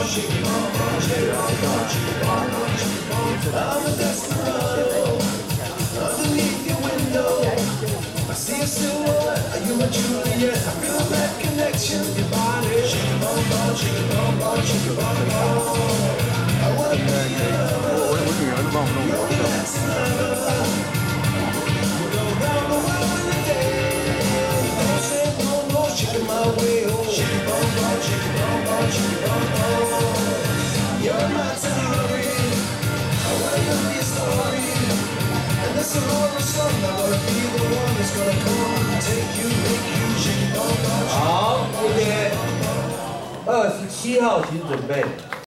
I'm a desperado underneath your window. I see a silhouette. Are you a Juliet? I feel that connection. Your body, shake your bum bum, shake your bum bum, shake your bum bum. I wanna be your lover. Your dancer. We'll go round the world in a day. Don't say no, no, shaking my way. Oh, shake your bum bum, shake your bum bum, shake your bum bum. You're my Tenerife. I wanna know your story. And this is all the song. I'm gonna be the one that's gonna come and take you, make you shake your bum bum. 好，谢谢。27号请准备。